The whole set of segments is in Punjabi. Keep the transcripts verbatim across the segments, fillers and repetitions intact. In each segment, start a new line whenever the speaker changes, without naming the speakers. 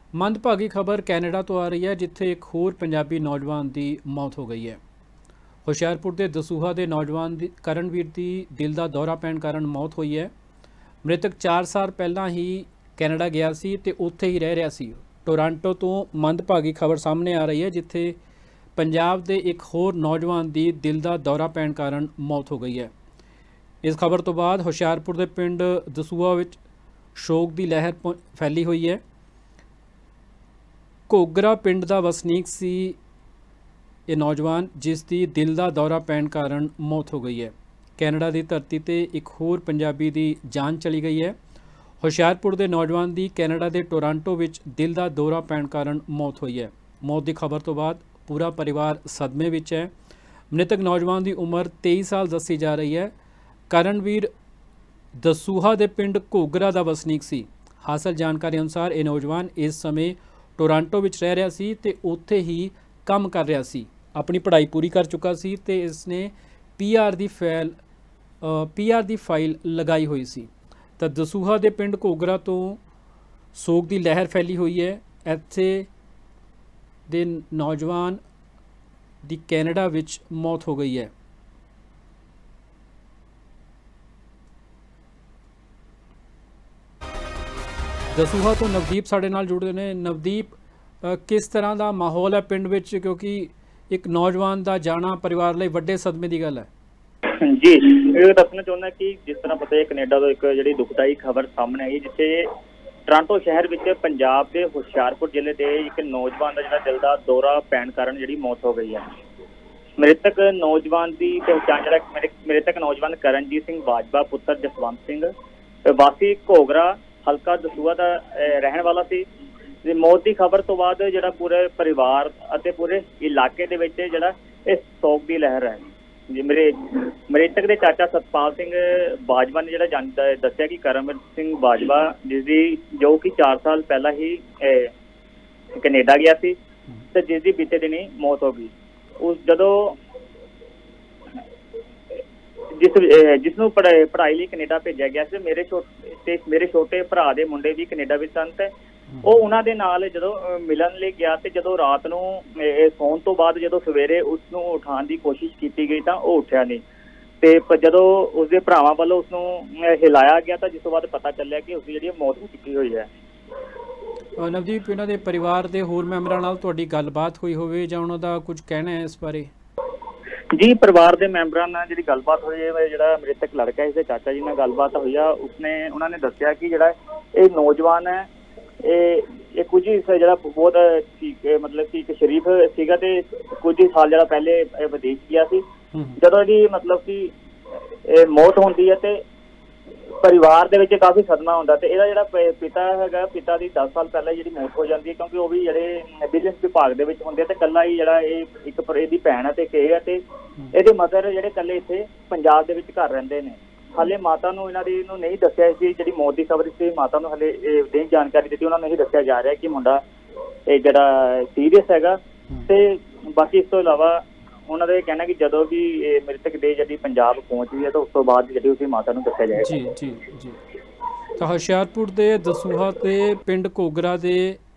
ਮੰਦਭਾਗੀ ਖਬਰ ਕੈਨੇਡਾ ਤੋਂ ਆ ਰਹੀ ਹੈ, ਜਿੱਥੇ ਇੱਕ ਹੋਰ ਪੰਜਾਬੀ ਨੌਜਵਾਨ ਦੀ ਮੌਤ ਹੋ ਗਈ ਹੈ। ਹੁਸ਼ਿਆਰਪੁਰ ਦੇ ਦਸੂਹਾ ਦੇ ਨੌਜਵਾਨ ਦੀ ਕਰਨਵੀਰ ਦੀ ਦਿਲ ਦਾ ਦੌਰਾ ਪੈਣ ਕਾਰਨ ਮੌਤ ਹੋਈ ਹੈ। ਮ੍ਰਿਤਕ ਚਾਰ ਸਾਲ ਪਹਿਲਾਂ ਹੀ ਕੈਨੇਡਾ ਗਿਆ ਸੀ ਤੇ ਉੱਥੇ ਹੀ ਰਹਿ ਰਿਹਾ ਸੀ। ਟੋਰਾਂਟੋ ਤੋਂ ਮੰਦਭਾਗੀ ਖਬਰ ਸਾਹਮਣੇ ਆ ਰਹੀ ਹੈ, ਜਿੱਥੇ ਪੰਜਾਬ ਦੇ ਇੱਕ ਹੋਰ ਨੌਜਵਾਨ ਦੀ ਦਿਲ ਦਾ ਦੌਰਾ ਪੈਣ ਕਾਰਨ ਮੌਤ ਹੋ ਗਈ ਹੈ। ਇਸ ਖਬਰ ਤੋਂ ਬਾਅਦ ਹੁਸ਼ਿਆਰਪੁਰ ਦੇ ਪਿੰਡ ਦਸੂਹਾ ਵਿੱਚ ਸ਼ੋਕ ਦੀ ਲਹਿਰ ਫੈਲੀ ਹੋਈ ਹੈ। ਘੋਗਰਾ ਪਿੰਡ ਦਾ ਵਸਨੀਕ ਸੀ ਇਹ ਨੌਜਵਾਨ, ਜਿਸ ਦੀ ਦਿਲ ਦਾ ਦੌਰਾ ਪੈਣ ਕਾਰਨ ਮੌਤ ਹੋ ਗਈ ਹੈ। ਕੈਨੇਡਾ ਦੀ ਧਰਤੀ ਤੇ ਇੱਕ ਹੋਰ ਪੰਜਾਬੀ ਦੀ ਜਾਨ ਚਲੀ ਗਈ ਹੈ। ਹੁਸ਼ਿਆਰਪੁਰ ਦੇ ਨੌਜਵਾਨ ਦੀ ਕੈਨੇਡਾ ਦੇ ਟੋਰਾਂਟੋ ਵਿੱਚ ਦਿਲ ਦਾ ਦੌਰਾ ਪੈਣ ਕਾਰਨ ਮੌਤ ਹੋਈ ਹੈ। ਮੌਤ ਦੀ ਖਬਰ ਤੋਂ ਬਾਅਦ ਪੂਰਾ ਪਰਿਵਾਰ ਸਦਮੇ ਵਿੱਚ ਹੈ। ਮ੍ਰਿਤਕ ਨੌਜਵਾਨ ਦੀ ਉਮਰ ਤੇਈ ਸਾਲ ਦੱਸੀ ਜਾ ਰਹੀ ਹੈ। ਕਰਨਵੀਰ ਦਸੂਹਾ ਦੇ ਪਿੰਡ ਘੋਗਰਾ ਦਾ ਵਸਨੀਕ ਸੀ। ਹਾਸਲ ਜਾਣਕਾਰੀ ਅਨੁਸਾਰ ਇਹ ਨੌਜਵਾਨ ਇਸ ਸਮੇਂ ਟੋਰਾਂਟੋ ਵਿੱਚ ਰਹਿ ਰਿਹਾ ਸੀ ਤੇ ਉੱਥੇ ਹੀ ਕੰਮ ਕਰ ਰਿਹਾ ਸੀ। ਆਪਣੀ ਪੜ੍ਹਾਈ ਪੂਰੀ ਕਰ ਚੁੱਕਾ ਸੀ ਤੇ ਇਸਨੇ ਪੀ ਆਰ ਦੀ ਫਾਈਲ ਪੀ ਆਰ ਦੀ ਫਾਈਲ ਲਗਾਈ ਹੋਈ ਸੀ। ਤਾਂ ਦਸੂਹਾ ਦੇ ਪਿੰਡ ਘੋਗਰਾ ਤੋਂ ਸੋਗ ਦੀ ਲਹਿਰ ਫੈਲੀ ਹੋਈ ਹੈ। ਇੱਥੇ ਦੇ ਨੌਜਵਾਨ ਦੀ ਕੈਨੇਡਾ ਵਿੱਚ ਮੌਤ ਹੋ ਗਈ ਹੈ। ਦਸੂਹਾ ਤੋਂ ਨਵਦੀਪ ਸਾਡੇ ਨਾਲ ਜੁੜਦੇ ਨੇ। ਨਵਦੀਪ, ਕਿਸ ਤਰ੍ਹਾਂ ਦਾ ਮਾਹੌਲ ਹੈ ਪਿੰਡ ਵਿੱਚ, ਕਿਉਂਕਿ ਇੱਕ ਨੌਜਵਾਨ ਦਾ ਜਾਣਾ ਪਰਿਵਾਰ ਲਈ ਵੱਡੇ ਸਦਮੇ ਦੀ ਗੱਲ ਹੈ।
ਜੀ, ਇਹ ਦੱਸਣਾ ਚਾਹੁੰਦਾ ਕਿ ਜਿਸ ਤਰ੍ਹਾਂ ਪਤਾ ਹੈ ਕੈਨੇਡਾ ਤੋਂ ਇੱਕ ਜਿਹੜੀ ਦੁਖਦਾਈ ਖਬਰ ਸਾਹਮਣੇ ਆਈ, ਜਿੱਥੇ ਟੋਰਾਂਟੋ ਸ਼ਹਿਰ ਵਿੱਚ ਪੰਜਾਬ ਦੇ ਹੁਸ਼ਿਆਰਪੁਰ ਜ਼ਿਲ੍ਹੇ ਦੇ ਇੱਕ ਨੌਜਵਾਨ ਦਾ ਜਿਹੜਾ ਦਿਲ ਦਾ ਦੌਰਾ ਪੈਣ ਕਾਰਨ ਜਿਹੜੀ ਮੌਤ ਹੋ ਗਈ ਹੈ। ਮ੍ਰਿਤਕ ਨੌਜਵਾਨ ਦੀ ਪਹਿਚਾਣ ਜਿਹੜਾ ਮ੍ਰਿਤਕ ਨੌਜਵਾਨ ਕਰਨਜੀਤ ਸਿੰਘ ਬਾਜਵਾ ਪੁੱਤਰ ਜਸਵੰਤ ਸਿੰਘ ਵਾਸੀ ਘੋਗਰਾ ਹਲਕਾ ਦਸੂਹਾ ਦਾ ਰਹਿਣ ਵਾਲਾ ਸੀ। ਤੇ ਮੌਤ ਦੀ ਖਬਰ ਤੋਂ ਬਾਅਦ ਜਿਹੜਾ ਪੂਰੇ ਪਰਿਵਾਰ ਅਤੇ ਪੂਰੇ ਇਲਾਕੇ ਦੇ ਵਿੱਚ ਜਿਹੜਾ ਇਹ ਸੋਗ ਦੀ ਲਹਿਰ ਹੈ। ਜੀ, ਮੇਰੇ ਮ੍ਰਿਤਕ ਦੇ ਚਾਚਾ ਸਤਪਾਲ ਸਿੰਘ ਬਾਜਵਾ ਨੇ ਜਿਹੜਾ ਜਾਣ ਦੱਸਿਆ ਕਿ ਕਰਮਵੀਰ ਸਿੰਘ ਬਾਜਵਾ, ਜਿਸ ਦੀ ਜੋ ਕਿ ਚਾਰ ਸਾਲ ਪਹਿਲਾਂ ਹੀ ਕੈਨੇਡਾ ਗਿਆ ਸੀ ਤੇ ਜਿਸ ਦੀ ਬੀਤੇ ਦਿਨੀ ਮੌਤ ਹੋ ਗਈ। ਉਸ ਜਦੋਂ ਜਿਸ ਜਿਸ ਨੂੰ ਪੜ੍ਹਾਈ ਲਈ ਕੈਨੇਡਾ ਭੇਜਿਆ ਗਿਆ ਸੀ, ਮੇਰੇ ਛੋਟੇ ਤੇ ਮੇਰੇ ਛੋਟੇ ਭਰਾ ਦੇ ਮੁੰਡੇ ਵੀ ਕੈਨੇਡਾ ਵਿੱਚ ਸਨ ਤੇ ਉਹ ਉਹਨਾਂ ਦੇ ਨਾਲ ਜਦੋਂ ਮਿਲਣ ਲਈ ਗਿਆ ਤੇ ਜਦੋਂ ਰਾਤ ਨੂੰ ਸੌਣ ਤੋਂ ਬਾਅਦ ਜਦੋਂ ਸਵੇਰੇ ਉਸ ਨੂੰ ਉਠਾਉਣ ਦੀ ਕੋਸ਼ਿਸ਼ ਕੀਤੀ ਗਈ ਤਾਂ ਉਹ ਉੱਠਿਆ ਨਹੀਂ ਤੇ ਜਦੋਂ ਉਸਦੇ ਭਰਾਵਾਂ ਵੱਲੋਂ ਉਸਨੂੰ ਹਿਲਾਇਆ ਗਿਆ ਤਾਂ ਜਿਸ ਤੋਂ ਬਾਅਦ ਪਤਾ ਚੱਲਿਆ ਕਿ ਉਸਦੀ ਜਿਹੜੀ ਮੌਤ ਹੋ ਚੁੱਕੀ ਹੋਈ ਹੈ।
ਨਵਦੀਪ, ਇਹਨਾਂ ਦੇ ਪਰਿਵਾਰ ਦੇ ਹੋਰ ਮੈਂਬਰਾਂ ਨਾਲ ਤੁਹਾਡੀ ਗੱਲਬਾਤ ਹੋਈ ਹੋਵੇ ਜਾਂ ਉਹਨਾਂ ਦਾ ਕੁਝ ਕਹਿਣਾ ਹੈ ਇਸ ਬਾਰੇ?
ਜੀ, ਪਰਿਵਾਰ ਦੇ ਮੈਂਬਰਾਂ ਨਾਲ ਜਿਹੜੀ ਗੱਲਬਾਤ ਹੋਈ ਹੈ, ਜਿਹੜਾ ਮ੍ਰਿਤਕ ਲੜਕਾ ਇਸਦੇ ਚਾਚਾ ਜੀ ਨਾਲ ਗੱਲਬਾਤ ਹੋਈ ਆ, ਉਸਨੇ ਉਹਨਾਂ ਨੇ ਦੱਸਿਆ ਕਿ ਜਿਹੜਾ ਇਹ ਨੌਜਵਾਨ ਹੈ ਇਹ ਇਹ ਕੁਝ ਜਿਹੜਾ ਬਹੁਤ ਠੀਕ ਮਤਲਬ ਕਿ ਇੱਕ ਸ਼ਰੀਫ ਸੀਗਾ ਤੇ ਕੁਝ ਸਾਲ ਜਿਹੜਾ ਪਹਿਲੇ ਵਿਦੇਸ਼ ਗਿਆ ਸੀ। ਜਦੋਂ ਇਹਦੀ ਮਤਲਬ ਕਿ ਇਹ ਮੌਤ ਹੁੰਦੀ ਹੈ ਤੇ ਪਰਿਵਾਰ ਦੇ ਵਿੱਚ ਕਾਫੀ ਸਦਮਾ ਹੁੰਦਾ ਤੇ ਇਹਦਾ ਜਿਹੜਾ ਪਿਤਾ ਹੈਗਾ, ਪਿਤਾ ਦੀ ਦਸ ਸਾਲ ਪਹਿਲਾਂ ਜਿਹੜੀ ਮੌਤ ਹੋ ਜਾਂਦੀ ਹੈ, ਕਿਉਂਕਿ ਉਹ ਵੀ ਜਿਹੜੇ ਬਿਜ਼ਨਸ ਵਿਭਾਗ ਦੇ ਵਿੱਚ ਹੁੰਦੇ ਤੇ ਇਕੱਲਾ ਹੀ ਜਿਹੜਾ ਇਹ ਇੱਕ ਇਹਦੀ ਭੈਣ ਹੈ ਤੇ ਇੱਕ ਇਹ ਹੈ ਤੇ ਇਹਦੇ ਮਦਰ ਜਿਹੜੇ ਇਕੱਲੇ ਇੱਥੇ ਪੰਜਾਬ ਦੇ ਵਿੱਚ ਘਰ ਰਹਿੰਦੇ ਨੇ। ਹਾਲੇ ਮਾਤਾ ਨੂੰ ਇਹਨਾਂ ਦੀ ਨੂੰ ਨਹੀਂ ਦੱਸਿਆ ਸੀ, ਜਿਹੜੀ ਮੌਤ ਦੀ ਖਬਰ ਸੀ ਮਾਤਾ ਨੂੰ ਹਾਲੇ ਇਹ ਜਾਣਕਾਰੀ ਦਿੱਤੀ, ਉਹਨਾਂ ਨੂੰ ਨਹੀਂ ਦੱਸਿਆ ਜਾ ਰਿਹਾ ਕਿ ਮੁੰਡਾ ਇਹ ਜਿਹੜਾ ਸੀਰੀਅਸ ਹੈਗਾ। ਤੇ ਬਾਕੀ ਇਸ ਤੋਂ ਇਲਾਵਾ ਉਹਨਾਂ ਦਾ ਇਹ ਕਹਿਣਾ ਕਿ ਜਦੋਂ ਵੀ ਇਹ ਮ੍ਰਿਤਕ ਦੇ ਜਿਹੜੀ ਪੰਜਾਬ ਪਹੁੰਚਦੀ ਹੈ ਤਾਂ ਉਸ ਤੋਂ ਬਾਅਦ ਜਿਹੜੀ ਉਸਦੀ ਮਾਤਾ ਨੂੰ ਦੱਸਿਆ ਜਾਏਗਾ।
ਜੀ ਜੀ ਜੀ ਤਾਂ ਹੁਸ਼ਿਆਰਪੁਰ ਦੇ ਦਸੂਹਾ ਤੇ ਪਿੰਡ ਘੋਗਰਾ ਦੇ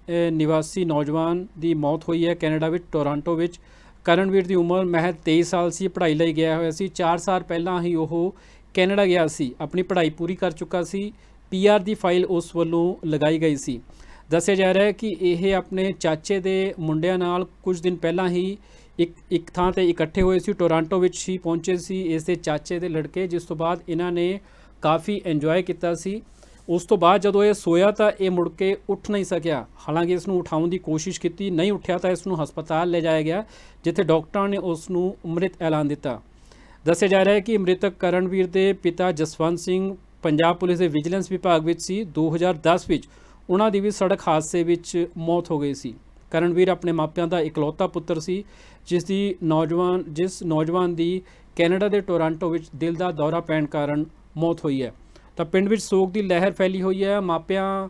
ਨਿਵਾਸੀ ਨੌਜਵਾਨ ਦੀ ਮੌਤ ਹੋਈ ਹੈ ਕੈਨੇਡਾ ਵਿੱਚ ਟੋਰਾਂਟੋ ਵਿੱਚ। ਕਰਨਵੀਰ ਦੀ ਉਮਰ ਮਹਿਜ਼ ਤੇਈ ਸਾਲ ਸੀ। ਪੜ੍ਹਾਈ ਲਈ ਗਿਆ ਹੋਇਆ ਸੀ। ਚਾਰ ਸਾਲ ਪਹਿਲਾਂ ਹੀ ਉਹ ਕੈਨੇਡਾ ਗਿਆ ਸੀ। ਆਪਣੀ ਪੜ੍ਹਾਈ ਪੂਰੀ ਕਰ ਚੁੱਕਾ ਸੀ। ਪੀ ਆਰ ਦੀ ਫਾਈਲ ਉਸ ਵੱਲੋਂ ਲਗਾਈ ਗਈ ਸੀ। ਦੱਸਿਆ ਜਾ ਰਿਹਾ ਹੈ ਕਿ ਇਹ ਆਪਣੇ ਚਾਚੇ ਦੇ ਮੁੰਡਿਆਂ ਨਾਲ ਕੁਝ ਦਿਨ ਪਹਿਲਾਂ ਹੀ ਇੱਕ ਇੱਕ ਥਾਂ ਤੇ ਇਕੱਠੇ ਹੋਏ ਸੀ। ਟੋਰਾਂਟੋ ਵਿੱਚ ਹੀ ਪਹੁੰਚੇ ਸੀ ਇਸ ਦੇ ਚਾਚੇ ਦੇ ਲੜਕੇ, ਜਿਸ ਤੋਂ ਬਾਅਦ ਇਹਨਾਂ ਨੇ ਕਾਫੀ ਇੰਜੋਏ ਕੀਤਾ ਸੀ। ਉਸ ਤੋਂ ਬਾਅਦ ਜਦੋਂ ਇਹ ਸੋਇਆ ਤਾਂ ਇਹ ਮੁੜ ਕੇ ਉੱਠ ਨਹੀਂ ਸਕਿਆ। ਹਾਲਾਂਕਿ ਇਸ ਨੂੰ ਉਠਾਉਣ ਦੀ ਕੋਸ਼ਿਸ਼ ਕੀਤੀ, ਨਹੀਂ ਉੱਠਿਆ ਤਾਂ ਇਸ ਨੂੰ ਹਸਪਤਾਲ ਲੈ ਜਾਇਆ ਗਿਆ, ਜਿੱਥੇ ਡਾਕਟਰਾਂ ਨੇ ਉਸ ਨੂੰ ਮ੍ਰਿਤ ਐਲਾਨ ਦਿੱਤਾ। ਦੱਸਿਆ ਜਾ ਰਿਹਾ ਹੈ ਕਿ ਮ੍ਰਿਤਕ ਕਰਨਵੀਰ ਦੇ ਪਿਤਾ ਜਸਵੰਤ ਸਿੰਘ ਪੰਜਾਬ ਪੁਲਿਸ ਦੇ ਵਿਜੀਲੈਂਸ ਵਿਭਾਗ ਵਿੱਚ ਸੀ। ਦੋ ਹਜ਼ਾਰ ਦਸ ਵਿੱਚ ਉਹਨਾਂ ਦੀ ਵੀ ਸੜਕ ਹਾਦਸੇ ਵਿੱਚ ਮੌਤ ਹੋ ਗਈ ਸੀ। ਕਰਨਵੀਰ ਆਪਣੇ ਮਾਪਿਆਂ ਦਾ ਇਕਲੌਤਾ ਪੁੱਤਰ ਸੀ, ਜਿਸ ਦੀ ਨੌਜਵਾਨ ਜਿਸ ਨੌਜਵਾਨ ਦੀ ਕੈਨੇਡਾ ਦੇ ਟੋਰਾਂਟੋ ਵਿੱਚ ਦਿਲ ਦਾ ਦੌਰਾ ਪੈਣ ਕਾਰਨ ਮੌਤ ਹੋਈ ਹੈ। ਤਾਂ ਪਿੰਡ ਵਿੱਚ ਸੋਗ ਦੀ ਲਹਿਰ ਫੈਲੀ ਹੋਈ ਹੈ। ਮਾਪਿਆਂ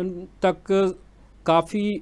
ਤੱਕ ਕਾਫੀ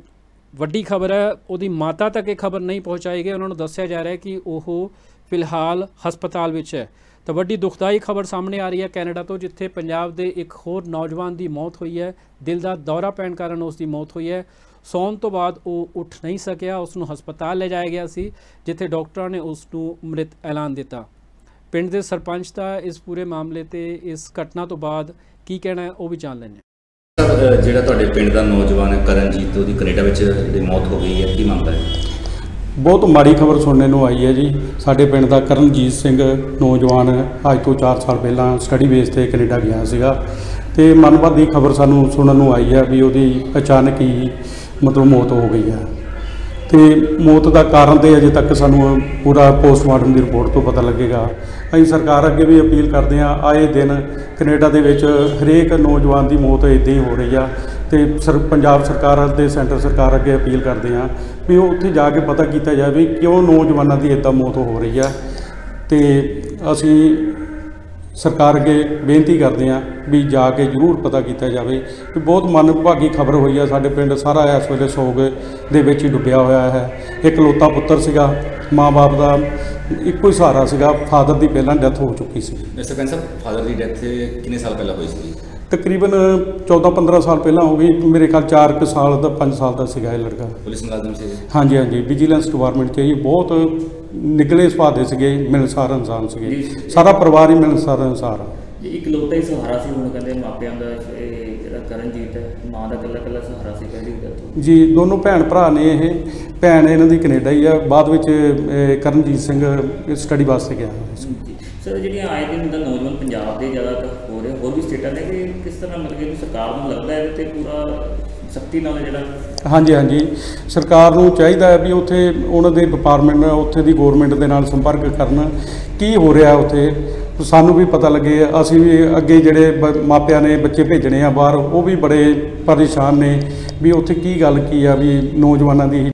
ਵੱਡੀ ਖਬਰ ਹੈ। ਉਹਦੀ ਮਾਤਾ ਤੱਕ ਇਹ ਖਬਰ ਨਹੀਂ ਪਹੁੰਚਾਈ ਗਈ। ਉਹਨਾਂ ਨੂੰ ਦੱਸਿਆ ਜਾ ਰਿਹਾ ਹੈ ਕਿ ਉਹ ਫਿਲਹਾਲ ਹਸਪਤਾਲ ਵਿੱਚ ਹੈ। ਤਾਂ ਵੱਡੀ ਦੁਖਦਾਈ ਖਬਰ ਸਾਹਮਣੇ ਆ ਰਹੀ ਹੈ ਕੈਨੇਡਾ ਤੋਂ, ਜਿੱਥੇ ਪੰਜਾਬ ਦੇ ਇੱਕ ਹੋਰ ਨੌਜਵਾਨ ਦੀ ਮੌਤ ਹੋਈ ਹੈ। ਦਿਲ ਦਾ ਦੌਰਾ ਪੈਣ ਕਾਰਨ ਉਸ ਦੀ ਮੌਤ ਹੋਈ ਹੈ। ਸੌਣ ਤੋਂ ਬਾਅਦ ਉਹ ਉੱਠ ਨਹੀਂ ਸਕਿਆ। ਉਸ ਨੂੰ ਹਸਪਤਾਲ ਲੈ ਜਾਇਆ ਗਿਆ ਸੀ, ਜਿੱਥੇ ਡਾਕਟਰਾਂ ਨੇ ਉਸ ਨੂੰ ਮ੍ਰਿਤ ਐਲਾਨ ਦਿੱਤਾ। ਪਿੰਡ ਦੇ ਸਰਪੰਚ ਦਾ ਇਸ ਪੂਰੇ ਮਾਮਲੇ ਤੇ ਇਸ ਘਟਨਾ ਤੋਂ ਬਾਅਦ ਕੀ ਕਹਿਣਾ ਹੈ ਉਹ ਵੀ ਜਾਣ ਲੈਂਦੇ ਹਾਂ।
ਸਰ, ਜਿਹੜਾ ਤੁਹਾਡੇ ਪਿੰਡ ਦਾ ਨੌਜਵਾਨ ਹੈ ਕਰਨਜੀਤ, ਉਹਦੀ ਕੈਨੇਡਾ ਵਿੱਚ ਜਿਹੜੀ ਮੌਤ ਹੋ ਗਈ ਹੈ, ਕੀ ਮਾਮਲਾ ਹੈ?
ਬਹੁਤ ਮਾੜੀ ਖਬਰ ਸੁਣਨੇ ਨੂੰ ਆਈ ਹੈ ਜੀ। ਸਾਡੇ ਪਿੰਡ ਦਾ ਕਰਨਜੀਤ ਸਿੰਘ ਨੌਜਵਾਨ ਅੱਜ ਤੋਂ ਚਾਰ ਸਾਲ ਪਹਿਲਾਂ ਸਟੱਡੀ ਬੇਸ ਤੇ ਕੈਨੇਡਾ ਗਿਆ ਸੀਗਾ, ਅਤੇ ਮਨਭਾਗੀ ਖਬਰ ਸਾਨੂੰ ਸੁਣਨ ਨੂੰ ਆਈ ਹੈ ਵੀ ਉਹਦੀ ਅਚਾਨਕ ਹੀ ਮਤਲਬ ਮੌਤ ਹੋ ਗਈ ਹੈ। ਅਤੇ ਮੌਤ ਦਾ ਕਾਰਨ ਤਾਂ ਅਜੇ ਤੱਕ ਸਾਨੂੰ ਪੂਰਾ ਪੋਸਟਮਾਰਟਮ ਦੀ ਰਿਪੋਰਟ ਤੋਂ ਪਤਾ ਲੱਗੇਗਾ। ਅਸੀਂ ਸਰਕਾਰ ਅੱਗੇ ਵੀ ਅਪੀਲ ਕਰਦੇ ਹਾਂ, ਆਏ ਦਿਨ ਕੈਨੇਡਾ ਦੇ ਵਿੱਚ ਹਰੇਕ ਨੌਜਵਾਨ ਦੀ ਮੌਤ ਇੱਦਾਂ ਹੀ ਹੋ ਰਹੀ ਆ, ਅਤੇ ਸਰ ਪੰਜਾਬ ਸਰਕਾਰ ਅਤੇ ਸੈਂਟਰ ਸਰਕਾਰ ਅੱਗੇ ਅਪੀਲ ਕਰਦੇ ਹਾਂ ਵੀ ਉਹ ਉੱਥੇ ਜਾ ਕੇ ਪਤਾ ਕੀਤਾ ਜਾਵੇ ਕਿਉਂ ਨੌਜਵਾਨਾਂ ਦੀ ਇੱਦਾਂ ਮੌਤ ਹੋ ਰਹੀ ਆ। ਅਤੇ ਅਸੀਂ ਸਰਕਾਰ ਅੱਗੇ ਬੇਨਤੀ ਕਰਦੇ ਹਾਂ ਵੀ ਜਾ ਕੇ ਜ਼ਰੂਰ ਪਤਾ ਕੀਤਾ ਜਾਵੇ ਕਿ ਬਹੁਤ ਮੰਦਭਾਗੀ ਖਬਰ ਹੋਈ ਆ। ਸਾਡੇ ਪਿੰਡ ਸਾਰਾ ਇਸ ਵੇਲੇ ਸੋਗ ਦੇ ਵਿੱਚ ਹੀ ਡੁੱਬਿਆ ਹੋਇਆ ਹੈ। ਇਕਲੌਤਾ ਪੁੱਤਰ ਸੀਗਾ, ਮਾਂ ਬਾਪ ਦਾ ਇੱਕੋ ਹੀ ਸਹਾਰਾ ਸੀਗਾ। ਫਾਦਰ ਦੀ ਪਹਿਲਾਂ ਡੈਥ ਹੋ ਚੁੱਕੀ ਸੀ।
ਸਰਪੰਚ ਸਾਹਿਬ, ਫਾਦਰ ਦੀ ਡੈਥ ਕਿੰਨੇ ਸਾਲ ਪਹਿਲਾਂ ਹੋਈ ਸੀ?
ਤਕਰੀਬਨ ਚੌਦਾਂ ਪੰਦਰਾਂ ਸਾਲ ਪਹਿਲਾਂ ਹੋ ਗਈ। ਮੇਰੇ ਖਿਆਲ ਚਾਰ ਕੁ ਸਾਲ ਦਾ ਪੰਜ ਸਾਲ ਦਾ ਸੀਗਾ ਇਹ ਲੜਕਾ।
ਪੁਲਿਸ ਮੁਲਾਜ਼ਮ ਸੀ?
ਹਾਂਜੀ ਹਾਂਜੀ, ਵਿਜੀਲੈਂਸ ਡਿਪਾਰਟਮੈਂਟ 'ਚ ਹੀ ਬਹੁਤ ਨਿਕਲੇ ਸੁਭਾਅ ਦੇ ਸੀਗੇ, ਮਿਲਣਸਾਰ ਇਨਸਾਨ ਸੀਗੇ। ਸਾਰਾ ਪਰਿਵਾਰ ਹੀ ਮਿਲਣਸਾਰ ਇਨਸਾਨ ਆ।
ਇਕਲੌਤਾ ਹੀ ਸਹਾਰਾ ਸੀ। ਹੁਣ ਕਹਿੰਦੇ ਮਾਪਿਆਂ ਦਾ ਇਹ ਜਿਹੜਾ ਕਰਨਜੀਤ ਹੈ, ਮਾਂ ਦਾ ਇਕੱਲਾ ਇਕੱਲਾ ਸਹਾਰਾ ਸੀ ਪਹਿਲੀ ਗੱਲ
ਜੀ। ਦੋਨੋਂ ਭੈਣ ਭਰਾ ਨੇ। ਇਹ ਭੈਣ ਇਹਨਾਂ ਦੀ ਕੈਨੇਡਾ ਹੀ ਆ। ਬਾਅਦ ਵਿੱਚ ਕਰਨਜੀਤ ਸਿੰਘ ਸਟੱਡੀ ਵਾਸਤੇ ਗਿਆ ਸੀ।
ਸਰ, ਜਿਹੜੀਆਂ ਆਏ ਦਿਨ ਦਾ ਨੌਜਵਾਨ ਪੰਜਾਬ ਦੇ ਜ਼ਿਆਦਾਤਰ ਹੋ ਰਹੇ, ਹੋਰ ਵੀ ਸਟੇਟਾਂ ਨੇ, ਕਿ ਕਿਸ ਤਰ੍ਹਾਂ ਮਤਲਬ ਕਿ ਸਰਕਾਰ ਨੂੰ ਲੱਗਦਾ ਹੈ ਤੇ ਪੂਰਾ ਸਖਤੀ ਨਾਲ ਜਿਹੜਾ?
ਹਾਂਜੀ ਹਾਂਜੀ, ਸਰਕਾਰ ਨੂੰ ਚਾਹੀਦਾ ਹੈ ਵੀ ਉੱਥੇ ਉਹਨਾਂ ਦੇ ਡਿਪਾਰਟਮੈਂਟ, ਉੱਥੇ ਦੀ ਗੌਰਮੈਂਟ ਦੇ ਨਾਲ ਸੰਪਰਕ ਕਰਨ, ਕੀ ਹੋ ਰਿਹਾ ਉੱਥੇ ਸਾਨੂੰ ਵੀ ਪਤਾ ਲੱਗੇ। ਅਸੀਂ ਵੀ ਅੱਗੇ ਜਿਹੜੇ ਬ ਮਾਪਿਆਂ ਨੇ ਬੱਚੇ ਭੇਜਣੇ ਆ ਬਾਹਰ, ਉਹ ਵੀ ਬੜੇ ਪਰੇਸ਼ਾਨ ਨੇ ਵੀ ਉੱਥੇ ਕੀ ਗੱਲ ਕੀ ਆ ਵੀ ਨੌਜਵਾਨਾਂ ਦੀ